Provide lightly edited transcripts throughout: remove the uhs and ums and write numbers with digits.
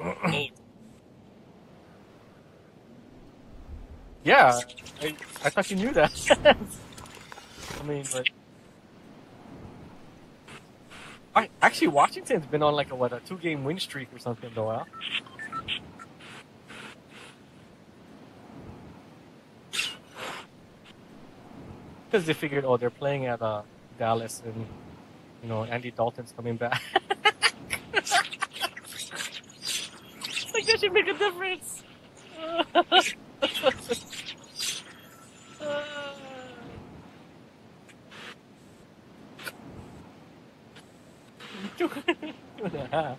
Yeah, I thought you knew that. I mean, but actually Washington's been on like a 2-game win streak or something though. Huh? Because they figured, oh, they're playing at Dallas, and Andy Dalton's coming back. Like that should make a difference. Two and a half.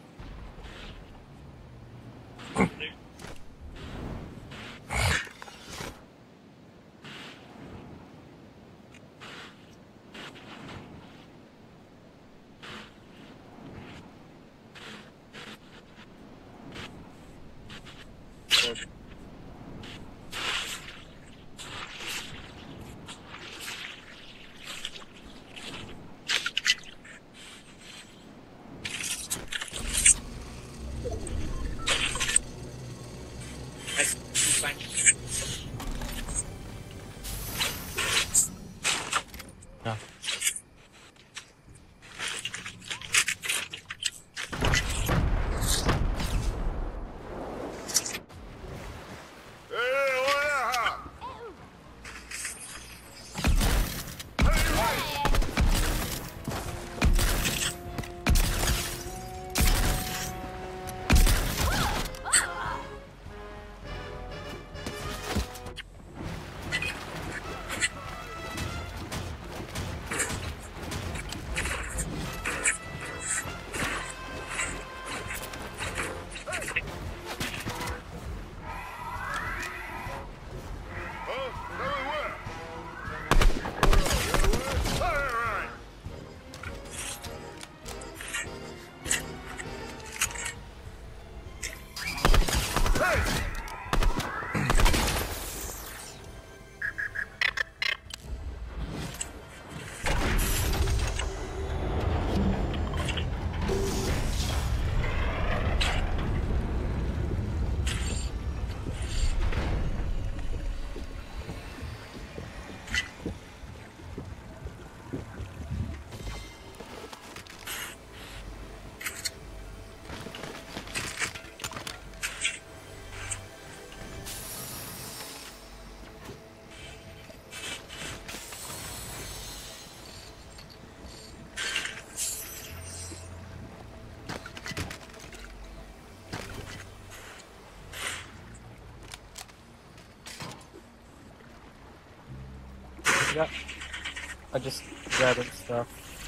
Yeah. Yeah. I just gathered stuff.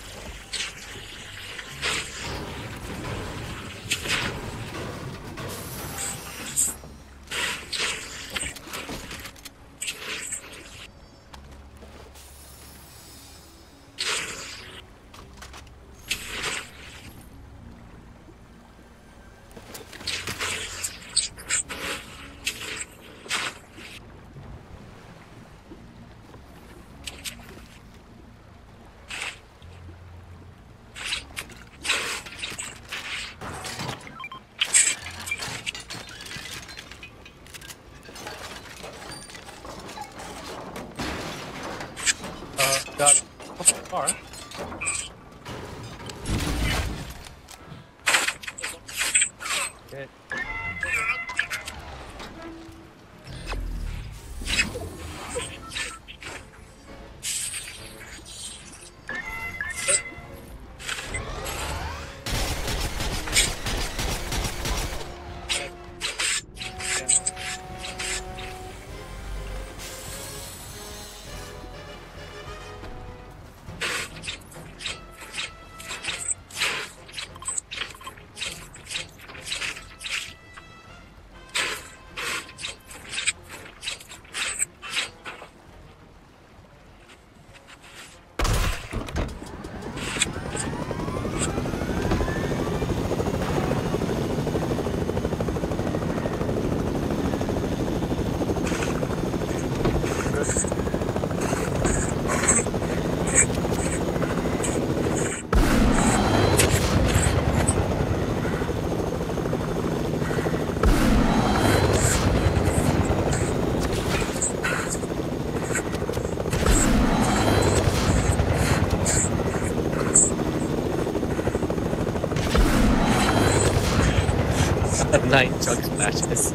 Got a car. Okay. 9 chug splashes.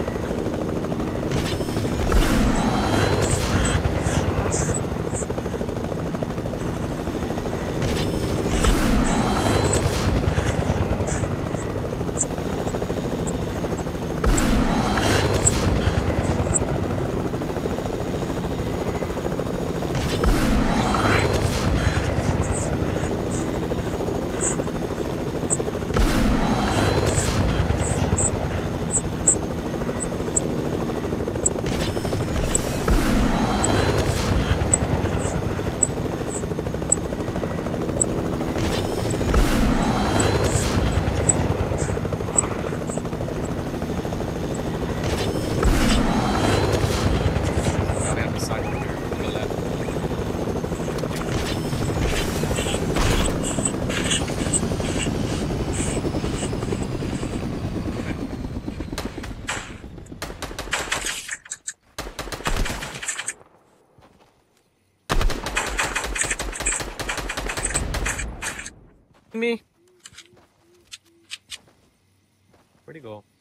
Now we have the side over here to the left. Me. Where'd he go?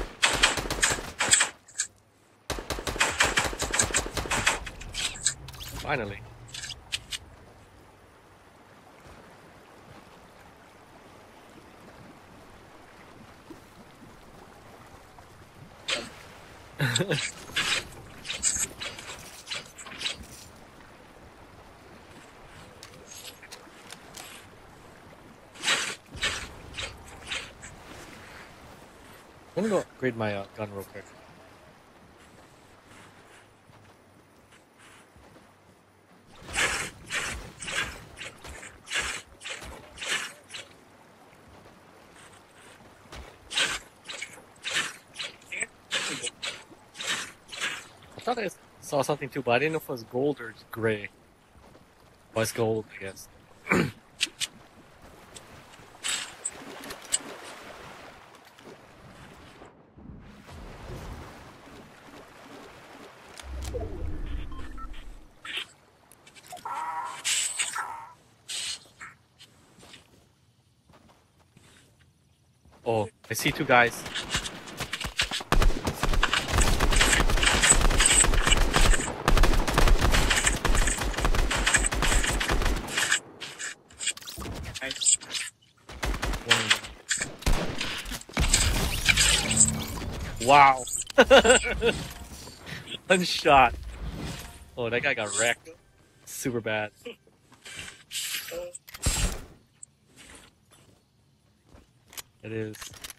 Finally. I'm gonna go upgrade my gun real quick. I thought I saw something too, but I didn't know if it was gold or gray. Oh, it's gold, I guess. Oh, I see two guys. Wow. One shot. Oh, that guy got wrecked. Super bad. It is.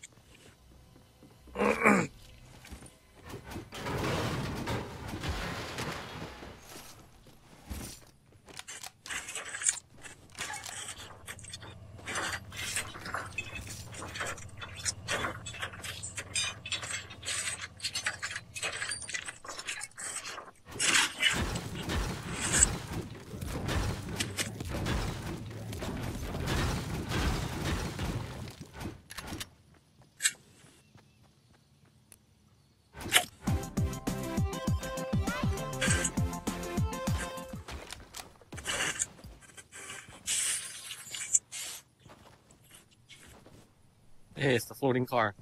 Hey, it's the floating car.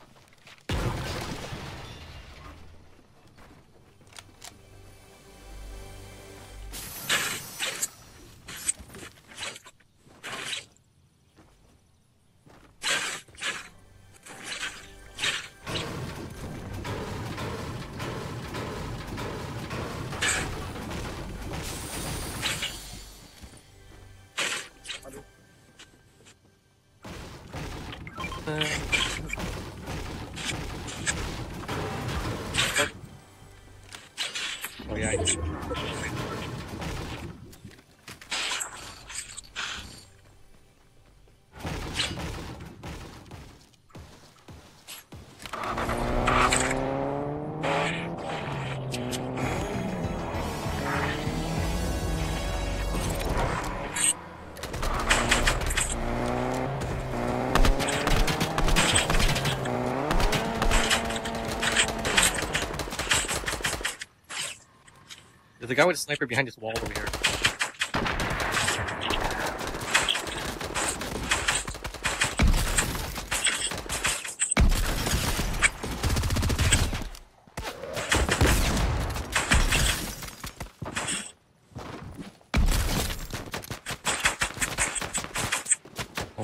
Oh yeah. There's a guy with a sniper behind this wall over here. Oh.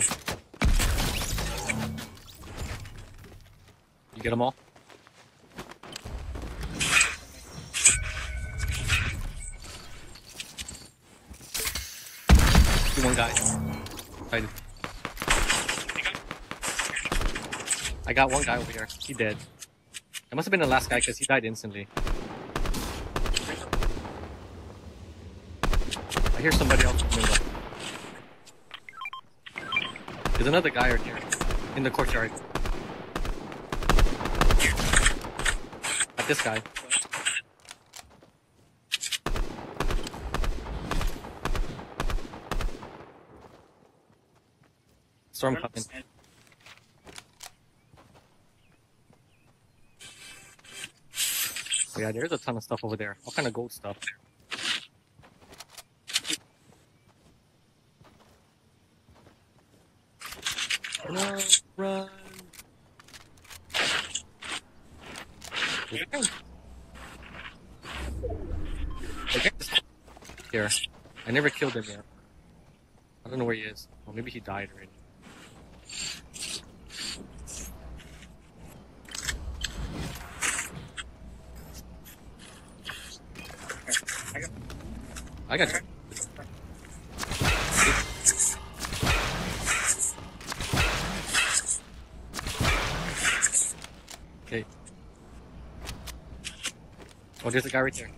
You get them all? See one guy. I got one guy over here. He dead. It must have been the last guy because he died instantly. I hear somebody else in the window. There's another guy right here in the courtyard. At this guy. Storm coming. Oh yeah, there's a ton of stuff over there. All kind of gold stuff. No, run! Here. I never killed him yet. I don't know where he is. Well, maybe he died already. I got you. Okay. Oh, there's a guy right there.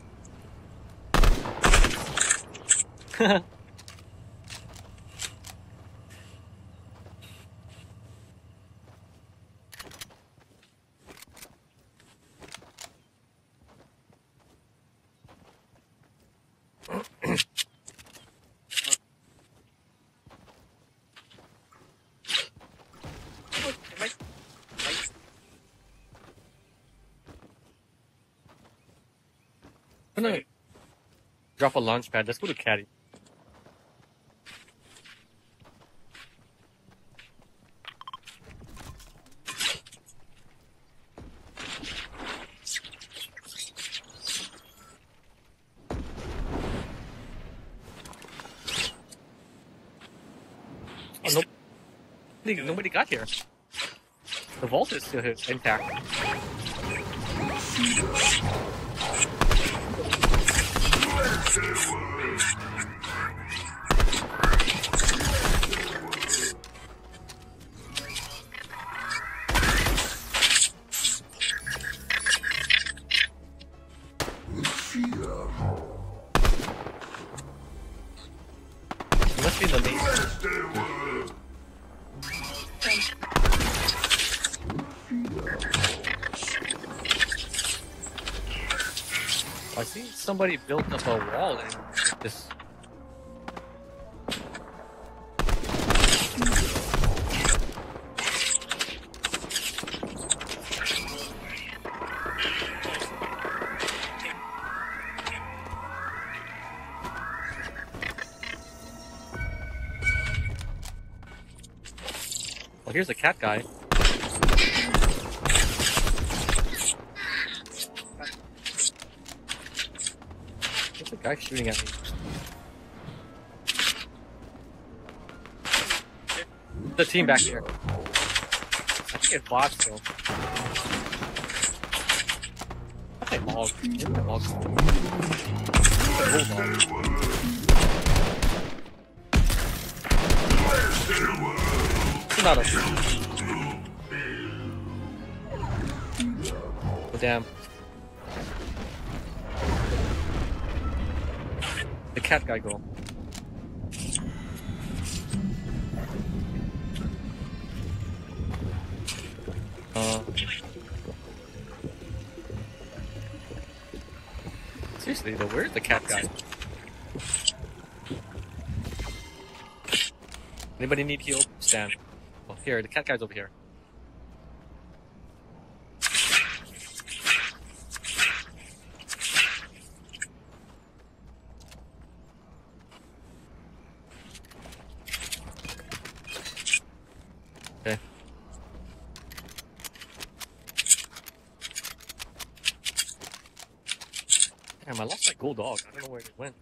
I'm gonna drop a launch pad. Let's go to Caddy. Oh, nobody got here. The vault is still intact. It must be the main. I see somebody built up a wall and this. Well, here's a cat guy. There's a guy shooting at me. The team back here. I think it's bots still. Okay, hog. Not a... Oh, damn. The cat guy go. Seriously though, where's the cat guy? Anybody need heal? Stand. Oh, here, the cat guy's over here. Okay. Damn, I lost that gold dog. I don't know where it went.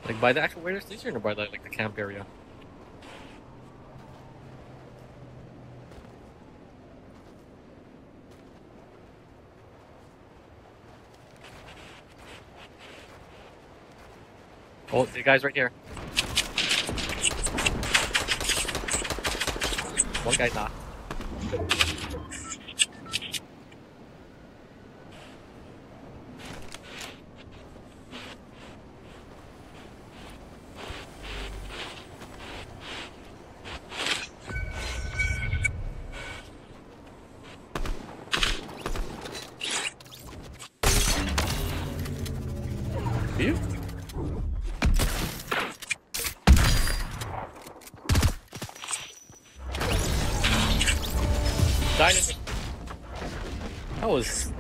Like by the actual radio station or by like the camp area? Oh, the guy's right here. One guy knocked. You? Dynamite. That was